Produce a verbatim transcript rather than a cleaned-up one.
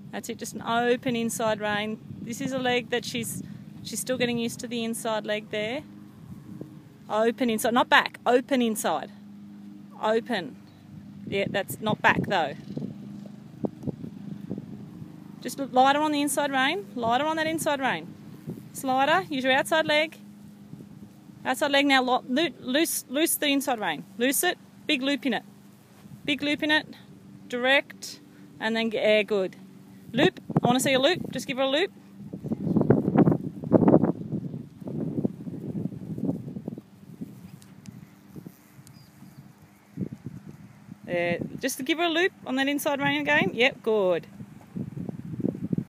That's it, just an open inside rein. This is a leg that she's she's still getting used to the inside leg there. Open inside, not back, open inside. Open. Yeah, that's not back though. Just lighter on the inside rein, lighter on that inside rein. Slider, use your outside leg. Outside leg now, loose, loose the inside rein. Loose it, big loop in it. Big loop in it, direct, and then yeah, good. Loop, I want to see a loop, just give her a loop. There, just to give her a loop on that inside rein again. Yep, good.